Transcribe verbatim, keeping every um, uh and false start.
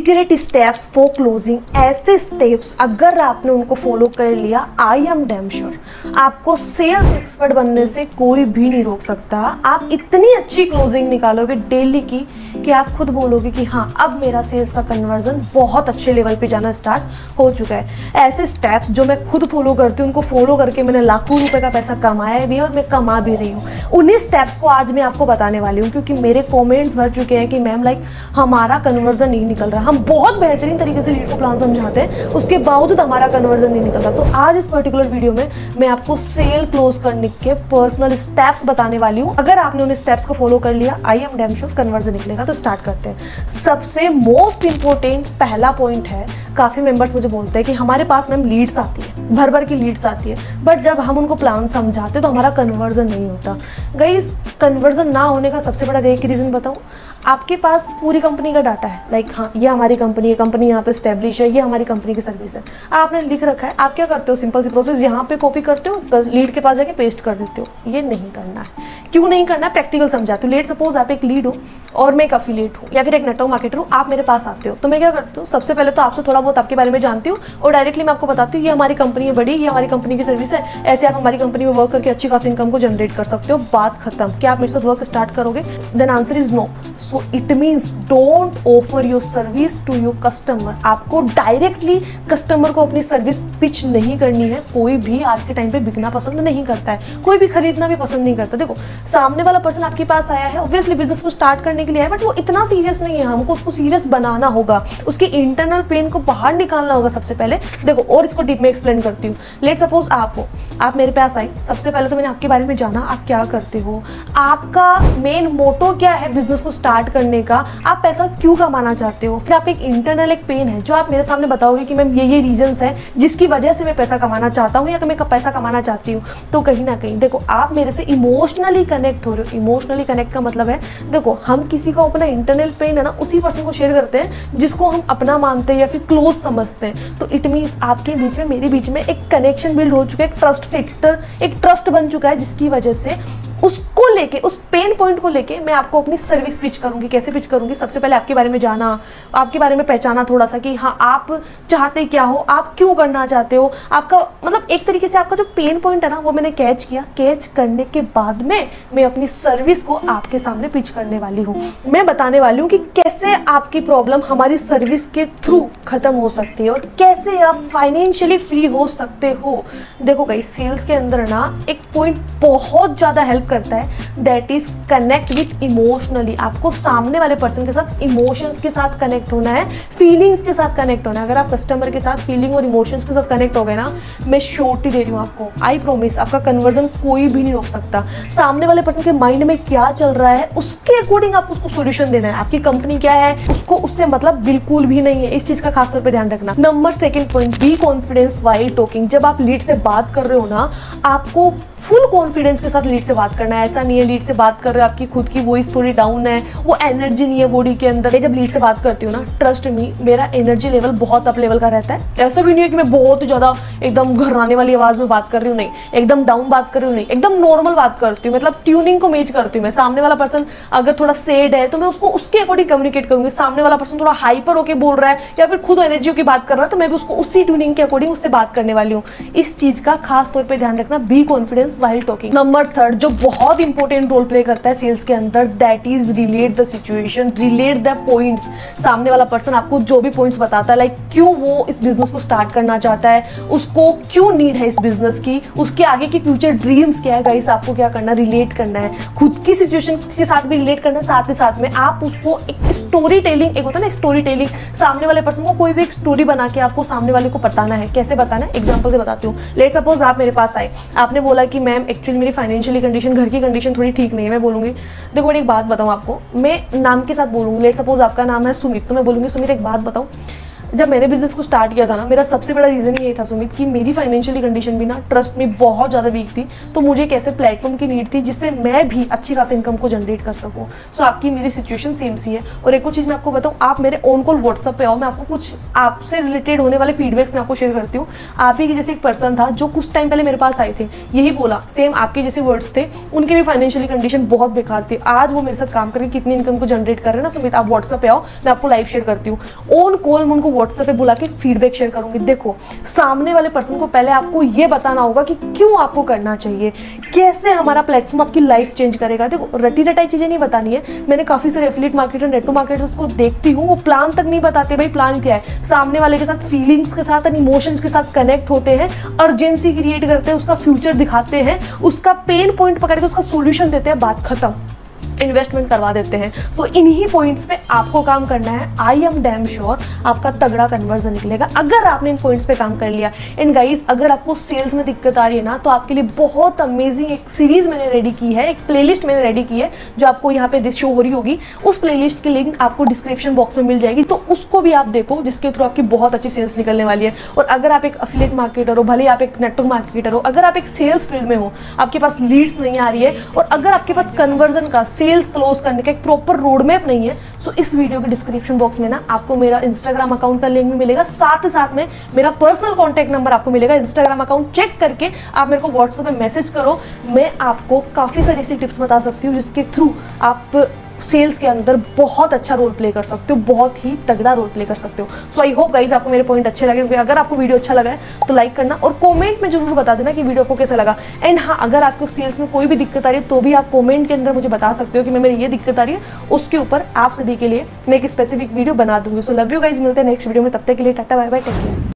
Secret steps for closing, ऐसे steps अगर आपने उनको फॉलो कर लिया, आई एम डैम श्योर आपको सेल्स एक्सपर्ट बनने से कोई भी नहीं रोक सकता। आप इतनी अच्छी क्लोजिंग निकालोगे डेली की कि आप खुद बोलोगे कि हाँ अब मेरा सेल्स का कन्वर्जन बहुत अच्छे लेवल पे जाना स्टार्ट हो चुका है। ऐसे स्टेप्स जो मैं खुद फॉलो करती हूँ, उनको फॉलो करके मैंने लाखों रुपए का पैसा कमाया भी है और मैं कमा भी रही हूँ। उन्हीं स्टेप्स को आज मैं आपको बताने वाली हूँ, क्योंकि मेरे कॉमेंट्स भर चुके हैं कि मैम लाइक हमारा कन्वर्जन नहीं निकल रहा, हम बहुत बेहतरीन तरीके से लीड को प्लान समझाते हैं उसके बावजूद हमारा कन्वर्जन नहीं निकल रहा। तो आज इस पर्टिकुलर वीडियो में मैं आपको सेल क्लोज करने के पर्सनल स्टेप्स बताने वाली हूँ। अगर आपने उन स्टेप्स को फॉलो कर लिया, I am damn sure conversion निकलेगा। तो स्टार्ट करते हैं। सबसे मोस्ट इंपॉर्टेंट पहला पॉइंट है, काफी मेंबर्स मुझे बोलते हैं कि हमारे पास मैम लीड्स आती है, भर भर की लीड्स आती है, बट जब हम उनको प्लान समझाते तो हमारा कन्वर्जन नहीं होता। गाइस, कन्वर्जन ना होने का सबसे बड़ा एक रीजन बताऊं, आपके पास पूरी कंपनी का डाटा है, लाइक हाँ ये हमारी कंपनी है, कंपनी यहाँ पे स्टैब्लिश है, ये हमारी कंपनी की सर्विस है, आपने लिख रखा है। आप क्या करते हो, सिंपल सी प्रोसेस यहाँ पे कॉपी करते हो, लीड के पास जाके पेस्ट कर देते हो। ये नहीं करना है। क्यों नहीं करना है? प्रैक्टिकल समझाते हो। लेट सपोज आप एक लीड हो और मैं एक अफिलिएट हूँ या फिर एक नेटवर्क मार्केटर हूँ, आप मेरे पास आते हो, तो मैं क्या करती हूँ, सबसे पहले तो आपसे थोड़ा बहुत आपके बारे में जानती हूँ और डायरेक्टली मैं आपको बताती हूँ ये हमारी कंपनी है बड़ी, ये हमारी कंपनी की सर्विस है, ऐसे आप हमारी कंपनी में वर्क करके अच्छी खासी इनकम को जनरेट कर सकते हो। बात खत्म। क्या आप मेरे साथ वर्क स्टार्ट करोगे? Then answer is no. So it means don't offer your service to your customer. आपको डायरेक्टली कस्टमर को अपनी सर्विस पिच नहीं करनी है। कोई भी आज के टाइम पे बिकना पसंद नहीं करता है, कोई भी खरीदना भी पसंद नहीं करता। देखो, सामने वाला पर्सन आपके पास आया है, ऑब्वियसली बिजनेस को स्टार्ट करने के लिए है, बट वो इतना सीरियस नहीं है। हमको उसको सीरियस बनाना होगा, उसके इंटरनल पेन को बाहर निकालना होगा सबसे पहले। देखो, और इसको डीप में एक्सप्लेन करती हूँ। लेट सपोज आप हो, आप मेरे पास आए, सबसे पहले तो मैंने आपके बारे में जाना, आप क्या करते हो, आपका मेन मोटो क्या है बिजनेस को स्टार्ट करने का, आप पैसा क्यों कमाना चाहते हो। फिर आपका एक इंटरनल एक पेन है जो आप मेरे सामने बताओगे कि मैम ये ये रीजंस हैं जिसकी वजह से मैं पैसा कमाना चाहता हूँ या कि मैं पैसा कमाना चाहती हूँ। तो कहीं ना कहीं देखो, आप मेरे से इमोशनली कनेक्ट हो रहे हो। इमोशनली कनेक्ट का मतलब है, देखो हम किसी को अपना इंटरनल पेन है ना उसी पर्सन को शेयर करते हैं जिसको हम अपना मानते हैं या फिर क्लोज समझते हैं। तो इट मीन्स आपके बीच में, मेरे बीच में एक कनेक्शन बिल्ड हो चुका है, एक ट्रस्ट फैक्टर, एक ट्रस्ट बन चुका है, जिसकी वजह से उसको लेके, उस पेन पॉइंट को लेके मैं आपको अपनी सर्विस पिच करूंगी। कैसे पिच करूंगी? सबसे पहले आपके बारे में जाना, आपके बारे में पहचाना थोड़ा सा कि हाँ आप चाहते क्या हो, आप क्यों करना चाहते हो, आपका मतलब एक तरीके से आपका जो पेन पॉइंट है ना वो मैंने कैच किया। कैच करने के बाद में मैं अपनी सर्विस को आपके सामने पिच करने वाली हूँ। मैं बताने वाली हूँ कि कैसे आपकी प्रॉब्लम हमारी सर्विस के थ्रू खत्म हो सकती है और कैसे आप फाइनेंशियली फ्री हो सकते हो। देखो गाइस, सेल्स के अंदर ना एक पॉइंट बहुत ज्यादा हेल्प करता है, that is connect with emotionally. आपको सामने वाले पर्सन के साथ इमोशंस के साथ कनेक्ट होना है, फीलिंग्स के साथ कनेक्ट होना है। अगर आप कस्टमर के साथ फीलिंग और इमोशंस के साथ कनेक्ट हो गए ना, मैं श्योरिटी दे रही हूँ आपको, आई प्रॉमिस, आपका कन्वर्जन कोई भी नहीं रोक सकता। सामने वाले पर्सन के माइंड में क्या चल रहा है उसके अकॉर्डिंग आपको उसको सोल्यूशन देना है। आपकी कंपनी क्या है उसको उससे मतलब बिल्कुल भी नहीं है। इस चीज का खासतौर पर ध्यान रखना। Number second point, be confidence while talking. जब आप लीड से बात कर रहे हो ना, आपको फुल कॉन्फिडेंस के साथ लीड से बात करना है। ऐसा नहीं है लीड से बात कर रहे हो, आपकी खुद की वॉइस थोड़ी डाउन है, वो एनर्जी नहीं है बॉडी के अंदर। जब लीड से बात करती हूँ ना, ट्रस्ट मी, मेरा एनर्जी लेवल बहुत अप लेवल का रहता है। ऐसा भी नहीं है कि मैं बहुत ज्यादा एकदम घबराने वाली आवाज में बात कर रही हूँ, नहीं, एकदम डाउन बात कर रही हूँ, नहीं, एकदम नॉर्मल बात करती हूँ। मतलब ट्यूनिंग को मैच करती हूँ मैं। सामने वाला पर्सन अगर थोड़ा सैड है तो मैं उसको उसके अकॉर्डिंग कम्युनिकेट करूंगी। सामने वाला पर्सन थोड़ा हाइपर होकर बोल रहा है या फिर खुद एनर्जी की बात कर रहा है तो मैं भी उसको उसी ट्यूनिंग के अकॉर्डिंग उससे बात करने वाली हूँ। इस चीज का खास तौर पर ध्यान रखना, be confidence while talking. Number third, जो बहुत इंपॉर्टेंट रोल प्ले करता है सेल्स के अंदर, that is relate the situation, relate the points. सामने वाला पर्सन आपको जो भी पॉइंट्स बताता है, लाइक क्यों वो इस बिजनेस को स्टार्ट करना चाहता है, उसको क्यों नीड है इस बिजनेस की, उसके आगे की फ्यूचर ड्रीम्स क्या है। गाइस, आपको क्या करना, रिलेट करना है, खुद की सिचुएशन के साथ भी रिलेट करना है। साथ ही साथ में आप उसको एक स्टोरी टेलिंग, एक होता है ना स्टोरी टेलिंग, सामने वाले पर्सन को कोई भी एक स्टोरी बना के आपको सामने वाले को बताना है। कैसे बताना है? एग्जाम्पल से बताती हूँ। लेट सपोज आप मेरे पास आए, आपने बोला कि मैम एक्चुअली मेरी फाइनेंशियली कंडीशन, घर की कंडीशन थोड़ी ठीक नहीं है। मैं बोलूंगी, देखो बड़ी एक बात बताऊं आपको, मैं नाम के साथ बोलूंगी। लेट सपोज आपका नाम है सुमित, तो मैं बोलूंगी सुमित एक बात बताऊं, जब मैंने बिजनेस को स्टार्ट किया था ना, मेरा सबसे बड़ा रीजन ये था सुमित कि मेरी फाइनेंशियली कंडीशन भी ना ट्रस्ट में बहुत ज़्यादा वीक थी। तो मुझे एक ऐसे प्लेटफॉर्म की नीड थी जिससे मैं भी अच्छी खासी इनकम को जनरेट कर सकूँ। सो आपकी मेरी सिचुएशन सेम सी है। और एक और चीज़ मैं आपको बताऊँ, आप मेरे ऑन कॉल व्हाट्सअप पे आओ, मैं आपको कुछ आपसे रिलेटेड होने वाले फीडबैक्स मैं आपको शेयर करती हूँ। आप ही के जैसे एक पर्सन था जो कुछ टाइम पहले मेरे पास आए थे, यही बोला, सेम आपके जैसे वर्ड्स थे, उनकी भी फाइनेंशियली कंडीशन बहुत बेकार थी। आज वो मेरे साथ काम करके कितनी इनकम को जनरेट कर रहे हैं ना सुमित, आप व्हाट्सएप पे आओ, मैं आपको लाइव शेयर करती हूँ। ऑन कॉल मैं उनको व्हाट्सएप पे बुला के फीडबैक शेयर करूंगी। देखो, सामने वाले पर्सन को पहले आपको ये बताना होगा कि क्यों आपको करना चाहिए, कैसे हमारा प्लेटफॉर्म आपकी लाइफ चेंज करेगा। देखो, रटी रटाई चीजें नहीं बतानी है। मैंने काफी सारे एफिलिएट मार्केटर, नेटवर्क मार्केटर्स को देखती हूँ, वो प्लान तक नहीं बताते भाई प्लान क्या है। सामने वाले के साथ फीलिंग्स के साथ, इमोशंस के साथ कनेक्ट होते हैं, अर्जेंसी क्रिएट करते हैं, उसका फ्यूचर दिखाते हैं, उसका पेन पॉइंट पकड़ के उसका सोल्यूशन देते हैं, बात खत्म, इन्वेस्टमेंट करवा देते हैं। सो so, इन्हीं पॉइंट्स पे आपको काम करना है। आई एम डैम श्योर आपका तगड़ा कन्वर्जन निकलेगा अगर आपने इन पॉइंट्स पे काम कर लिया। एंड गाइस, अगर आपको सेल्स में दिक्कत आ रही है ना, तो आपके लिए बहुत अमेजिंग एक सीरीज मैंने रेडी की है, एक प्लेलिस्ट मैंने रेडी की है जो आपको यहाँ पे शो हो रही होगी। उस प्लेलिस्ट की लिंक आपको डिस्क्रिप्शन बॉक्स में मिल जाएगी, तो उसको भी आप देखो, जिसके थ्रू आपकी बहुत अच्छी सेल्स निकलने वाली है। और अगर आप एक एफिलिएट मार्केटर हो, भले आप एक नेटवर्क मार्केटर हो, अगर आप एक सेल्स फील्ड में हो, आपके पास लीड्स नहीं आ रही है, और अगर आपके पास कन्वर्जन का, सेल्स क्लोज करने का एक प्रॉपर रोड मैप नहीं है, सो इस वीडियो के डिस्क्रिप्शन बॉक्स में ना आपको मेरा इंस्टाग्राम अकाउंट का लिंक भी मिलेगा, साथ ही साथ में मेरा पर्सनल कॉन्टैक्ट नंबर आपको मिलेगा। इंस्टाग्राम अकाउंट चेक करके आप मेरे को व्हाट्सएप पे मैसेज करो, मैं आपको काफी सारी ऐसी टिप्स बता सकती हूँ जिसके थ्रू आप सेल्स के अंदर बहुत अच्छा रोल प्ले कर सकते हो, बहुत ही तगड़ा रोल प्ले कर सकते हो। सो आई होप गाइज आपको मेरे पॉइंट अच्छे लगे होंगे। अगर आपको वीडियो अच्छा लगा है तो लाइक करना और कमेंट में जरूर बता देना कि वीडियो आपको कैसा लगा। एंड हाँ, अगर आपको सेल्स में कोई भी दिक्कत आ रही है तो भी आप कमेंट के अंदर मुझे बता सकते हो कि मैं मेरी ये दिक्कत आ रही है, उसके ऊपर आप सभी के लिए मैं एक स्पेसिफिक वीडियो बना दूंगी। सो लव यू गाइज, मिलते हैं नेक्स्ट वीडियो में, तब तक के लिए tata bye bye, take care.